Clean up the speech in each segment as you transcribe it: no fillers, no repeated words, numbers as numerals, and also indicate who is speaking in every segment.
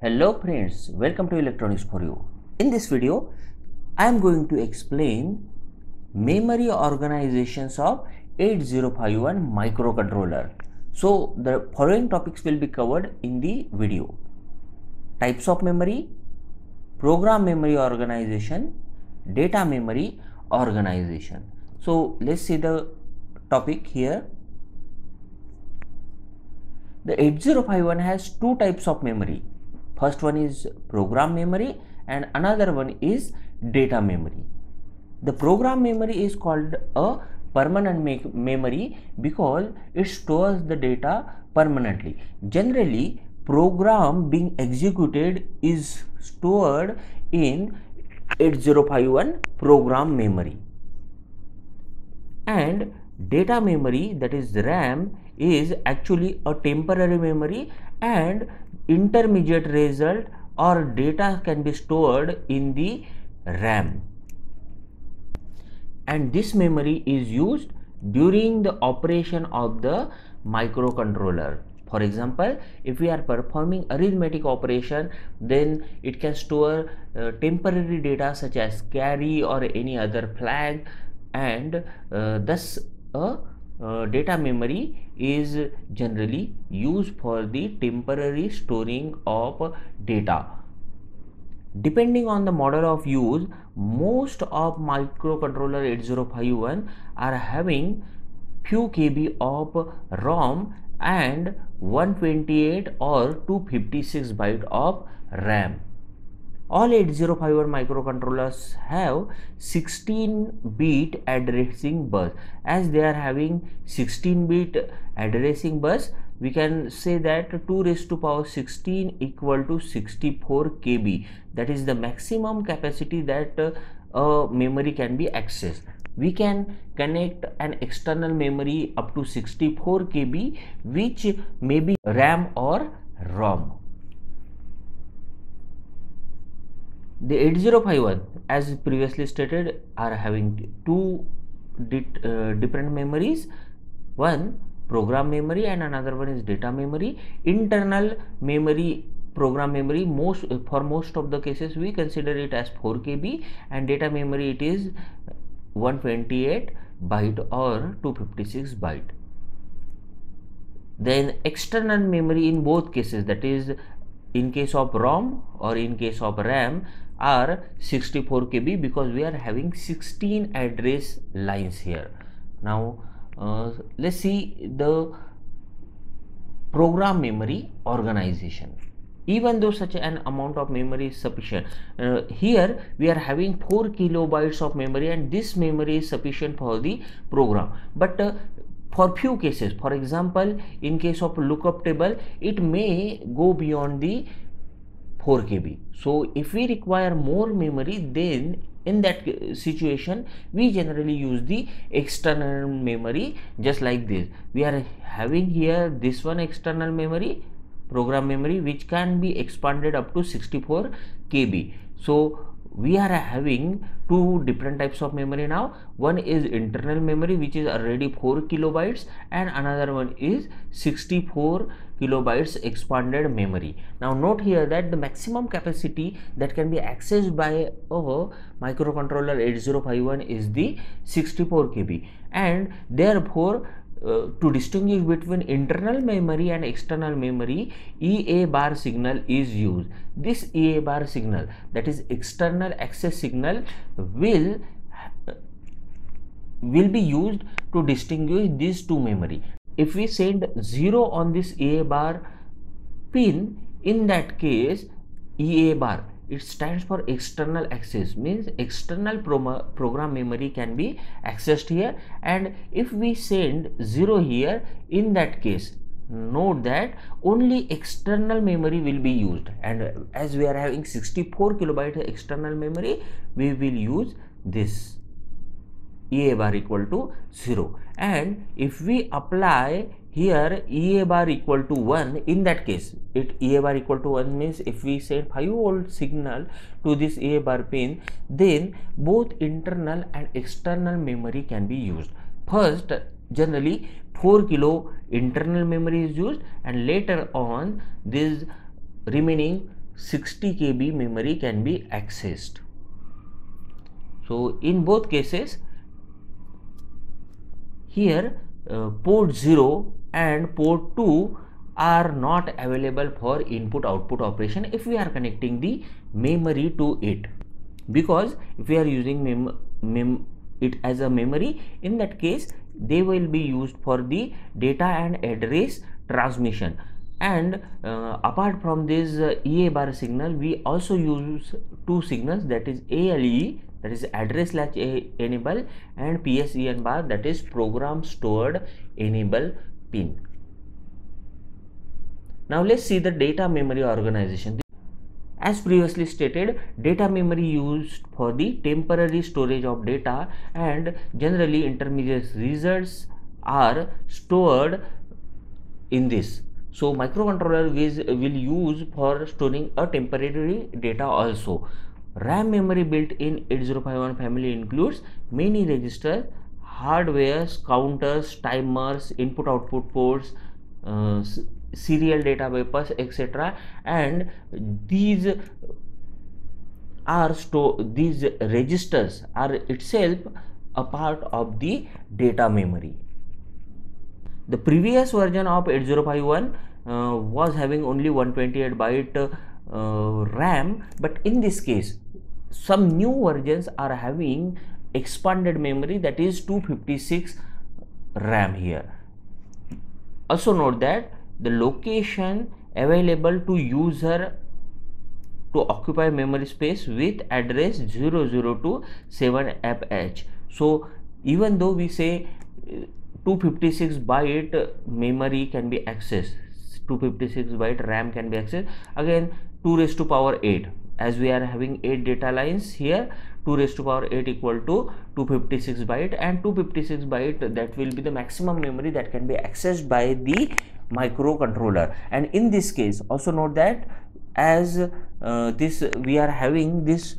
Speaker 1: Hello friends, welcome to Electronics for You. In this video, I am going to explain memory organizations of 8051 microcontroller. So the following topics will be covered in the video. Types of memory, program memory organization, data memory organization. So let's see the topic here. The 8051 has two types of memory. First one is program memory and another one is data memory. The program memory is called a permanent memory because it stores the data permanently. Generally, program being executed is stored in 8051 program memory, and data memory, that is RAM, is actually a temporary memory, and intermediate result or data can be stored in the RAM, and this memory is used during the operation of the microcontroller. For example, if we are performing arithmetic operation, then it can store temporary data such as carry or any other flag, and thus data memory is generally used for the temporary storing of data. Depending on the model of use, most of microcontroller 8051 are having few KB of ROM and 128 or 256 byte of RAM. All 8051 microcontrollers have 16-bit addressing bus. As they are having 16-bit addressing bus, we can say that 2 raised to power 16 equal to 64 KB. That is the maximum capacity that a memory can be accessed. We can connect an external memory up to 64 KB, which may be RAM or ROM. The 8051, as previously stated, are having two different memories. One program memory and another one is data memory. Internal memory, program memory, for most of the cases we consider it as 4 KB, and data memory it is 128 byte or 256 byte. Then external memory in both cases, that is in case of ROM or in case of RAM, are 64 KB because we are having 16 address lines here. Now let's see the program memory organization. Even though such an amount of memory is sufficient, here we are having 4 kilobytes of memory, and this memory is sufficient for the program. But for few cases, for example, in case of lookup table, it may go beyond the 4 KB. So if we require more memory, then in that situation we generally use the external memory, just like this. We are having here this one external memory, program memory, which can be expanded up to 64 KB. So we are having two different types of memory now. One is internal memory, which is already 4 kilobytes, and another one is 64 kilobytes expanded memory. Now note here that the maximum capacity that can be accessed by a microcontroller 8051 is the 64 KB, and therefore to distinguish between internal memory and external memory, EA bar signal is used. This EA bar signal, that is external access signal, will be used to distinguish these two memory. If we send 0 on this EA bar pin, in that case EA bar, it stands for external access, means external program memory can be accessed here. And if we send 0 here, in that case note that only external memory will be used, and as we are having 64 kilobyte external memory, we will use this EA bar equal to 0. And if we apply here EA bar equal to 1, in that case EA bar equal to 1 means if we send 5-volt signal to this EA bar pin, then both internal and external memory can be used. First, generally 4 kilo internal memory is used, and later on this remaining 60 KB memory can be accessed. So in both cases, here port 0 and port 2 are not available for input output operation if we are connecting the memory to it, because if we are using it as a memory, in that case they will be used for the data and address transmission. And apart from this EA bar signal, we also use two signals, that is ALE, that is address latch enable, and PSEN bar, that is program stored enable pin. Now let's see the data memory organization. As previously stated, data memory used for the temporary storage of data, and generally intermediate results are stored in this. So microcontroller will use for storing a temporary data also. RAM memory built in 8051 family includes many registers, hardwares, counters, timers, input output ports, serial data buffers, etc. And these these registers are itself a part of the data memory. The previous version of 8051 was having only 128 byte RAM, but in this case some new versions are having expanded memory, that is 256 RAM here. Also note that the location available to user to occupy memory space with address 002 7FH. So even though we say 256 byte memory can be accessed, 256 byte RAM can be accessed, again 2 raised to power 8, as we are having 8 data lines here, 2 raised to power 8 equal to 256 byte, and 256 byte, that will be the maximum memory that can be accessed by the microcontroller. And in this case also note that as we are having this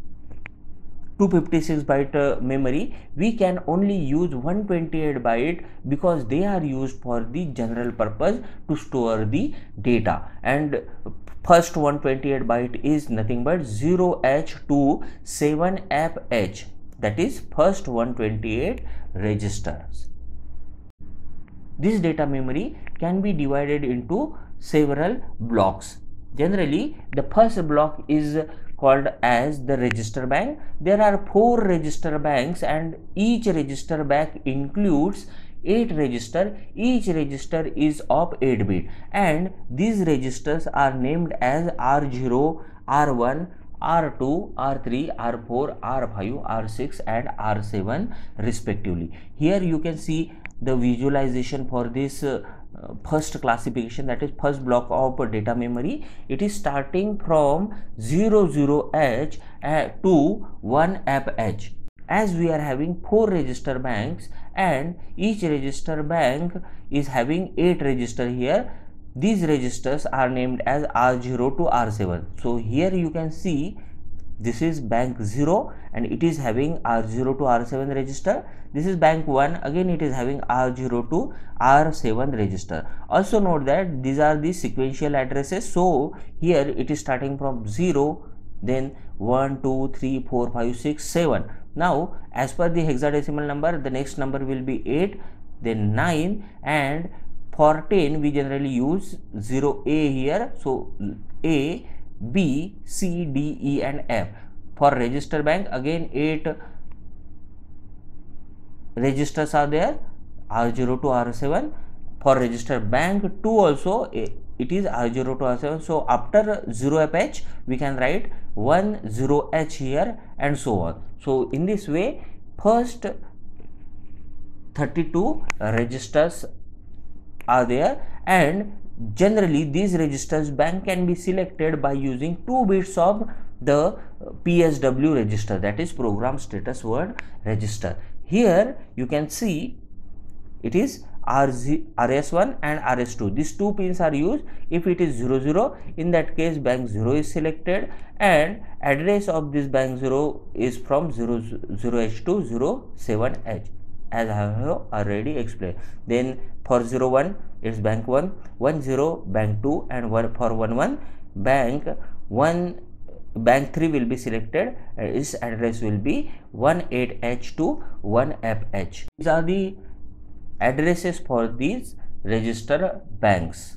Speaker 1: 256 byte memory, we can only use 128 byte because they are used for the general purpose to store the data, and first 128 byte is nothing but 0H to 7FH, that is first 128 registers. This data memory can be divided into several blocks. Generally, the first block is called as the register bank. There are 4 register banks, and each register bank includes 8 registers. Each register is of 8 bit, and these registers are named as R0, R1, R2, R3, R4, R5, R6 and R7 respectively. Here you can see the visualization for this first classification, that is first block of data memory. It is starting from 00H to 1FH. As we are having 4 register banks and each register bank is having 8 register here, these registers are named as R0 to R7. So here you can see this is bank 0 and it is having R0 to R7 register. This is bank 1, again it is having R0 to R7 register. Also note that these are the sequential addresses. So here it is starting from 0, then 1, 2, 3, 4, 5, 6, 7. Now as per the hexadecimal number, the next number will be 8, then 9, and for 10 we generally use 0A here. So A, B, C, D, E and F. For register bank, again 8 registers are there, R0 to R7. For register bank 2 also it is R0 to R7. So after 0FH we can write 10H here and so on. So in this way first 32 registers are there, and generally these registers bank can be selected by using 2 bits of the PSW register, that is program status word register. Here you can see it is RS1 and RS2. These 2 pins are used. If it is 00, in that case bank 0 is selected and address of this bank 0 is from 0H to 07H, as I have already explained. Then for 01 it's bank 1, 10 bank 2, and for 11 bank one bank 3 will be selected, and its address will be 18H to 1FH. These are the addresses for these register banks.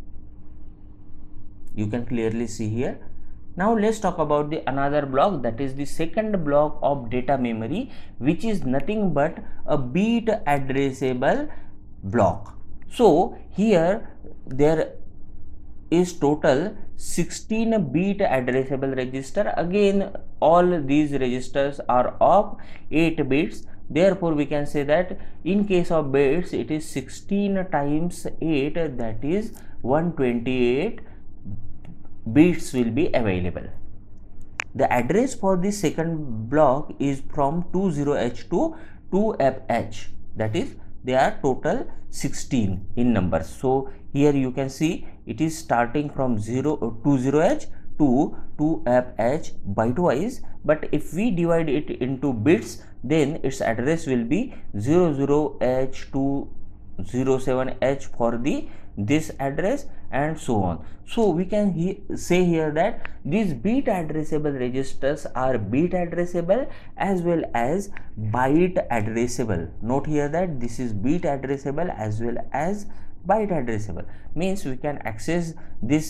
Speaker 1: You can clearly see here. Now let's talk about the another block, that is the second block of data memory, which is nothing but a bit addressable block. So here there is total 16 bit addressable register. Again, all these registers are of 8 bits. Therefore, we can say that in case of bits, it is 16 times 8, that is 128 bits will be available. The address for the second block is from 20H to 2FH, that is they are total 16 in numbers. So here you can see it is starting from 20H to 2FH byte-wise, but if we divide it into bits, then its address will be 00H to 07H for this address, and so on. So we can say here that these bit addressable registers are bit addressable as well as byte addressable. Note here that this is bit addressable as well as byte addressable, means we can access this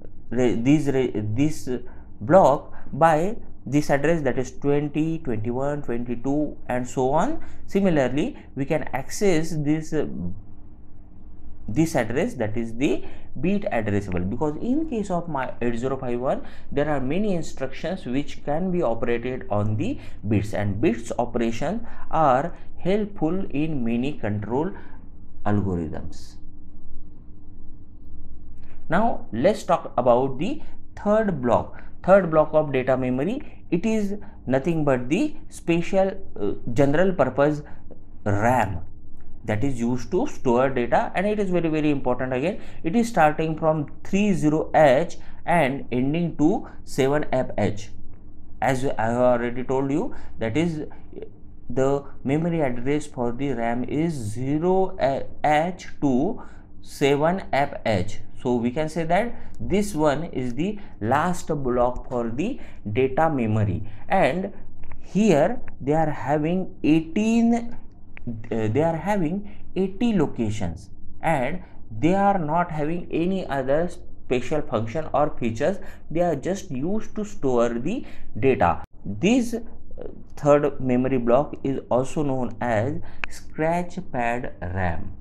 Speaker 1: block by this address, that is 20, 21, 22 and so on. Similarly, we can access this address, that is the bit addressable, because in case of my 8051 there are many instructions which can be operated on the bits, and bits operations are helpful in many control algorithms. Now let's talk about the third block of data memory. It is nothing but the special general purpose RAM that is used to store data, and it is very, very important. Again, it is starting from 30H and ending to 7FH. As I have already told you, that is the memory address for the RAM is 0H to 7FH. So we can say that this one is the last block for the data memory, and here they are having 80 locations, and they are not having any other special function or features. They are just used to store the data. This third memory block is also known as scratchpad RAM.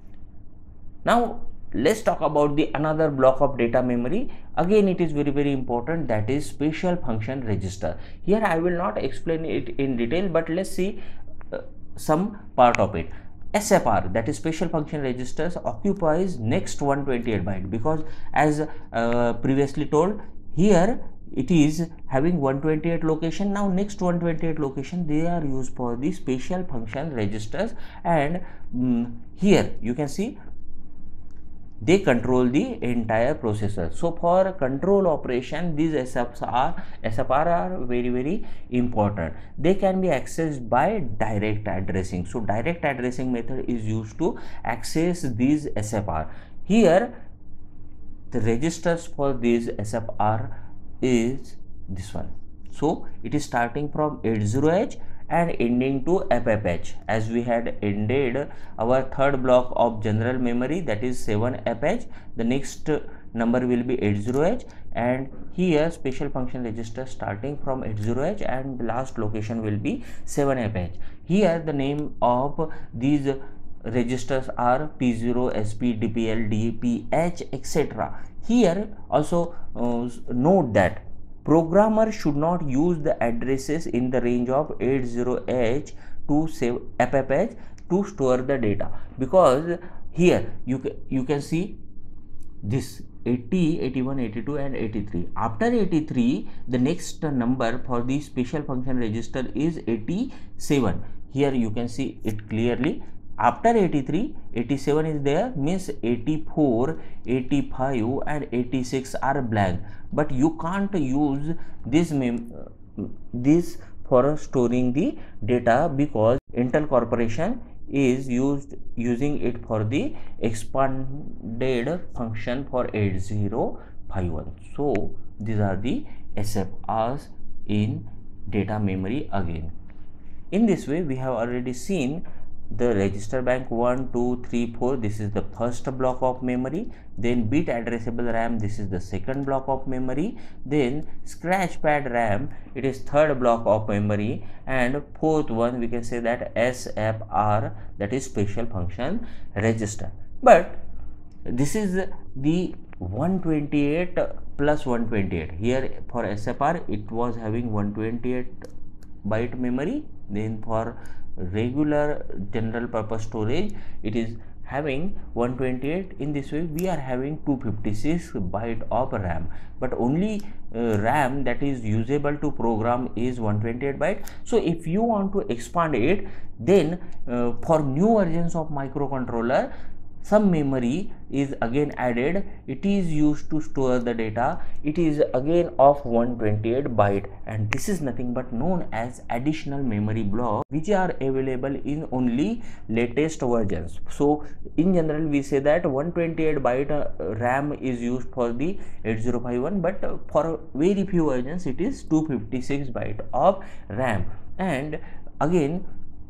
Speaker 1: Now let's talk about the another block of data memory. Again, it is very, very important, that is special function register. Here I will not explain it in detail, but let's see some part of it. SFR, that is special function registers, occupies next 128 byte, because as previously told, here it is having 128 location. Now next 128 location they are used for the special function registers, and here you can see they control the entire processor. So for control operation, these SFR are very, very important. They can be accessed by direct addressing. So direct addressing method is used to access these SFR. Here the registers for these SFR is this one. So it is starting from 80H and ending to FFH, as we had ended our third block of general memory, that is 7FH. The next number will be 80H, and here special function register starting from 80H and the last location will be 7FH. Here the name of these registers are P0, SP, DPL, DPH, etc. Here also note that programmer should not use the addresses in the range of 80H to FFH to store the data, because here you can see this 80, 81, 82 and 83. After 83, the next number for the special function register is 87. Here you can see it clearly. After 83, 87 is there, means 84, 85 and 86 are blank, but you can't use this for storing the data, because Intel Corporation is using it for the expanded function for 80 8051. So these are the SFRs in data memory again. In this way, we have already seen the register bank 1, 2, 3, 4. This is the first block of memory. Then bit addressable RAM. This is the second block of memory. Then scratch pad RAM. It is third block of memory. And fourth one, we can say that SFR, that is special function register. But this is the 128 plus 128. Here for SFR, it was having 128 byte memory. Then for regular general purpose storage, it is having 128. In this way, we are having 256 byte of RAM, but only RAM that is usable to program is 128 byte. So if you want to expand it, then for new versions of microcontroller, some memory is again added. It is used to store the data. It is again of 128 byte, and this is nothing but known as additional memory block, which are available in only latest versions. So in general, we say that 128 byte RAM is used for the 8051, but for very few versions it is 256 byte of RAM. And again,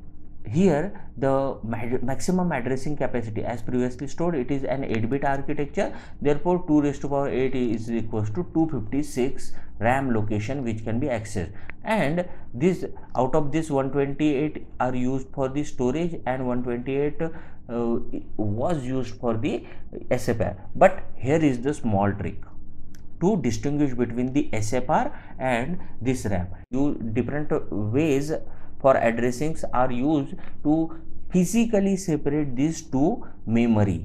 Speaker 1: here the maximum addressing capacity, as previously stored, it is an 8-bit architecture. Therefore 2 raised to power 8 is equals to 256 RAM location which can be accessed, and this out of this 128 are used for the storage and 128 was used for the SFR. But here is the small trick to distinguish between the SFR and this RAM. Different ways for addressings are used to physically separate these two memory.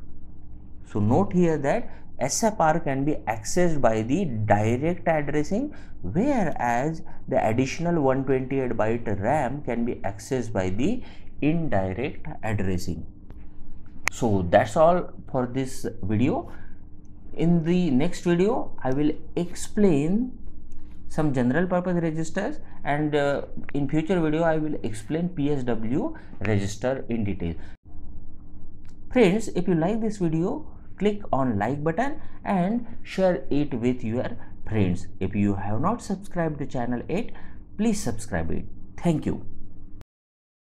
Speaker 1: So note here that SFR can be accessed by the direct addressing, whereas the additional 128 byte RAM can be accessed by the indirect addressing. So that's all for this video. In the next video, I will explain some general purpose registers, and in future video I will explain PSW register in detail. Friends, if you like this video, click on like button and share it with your friends. If you have not subscribed the channel yet, please subscribe it. Thank you.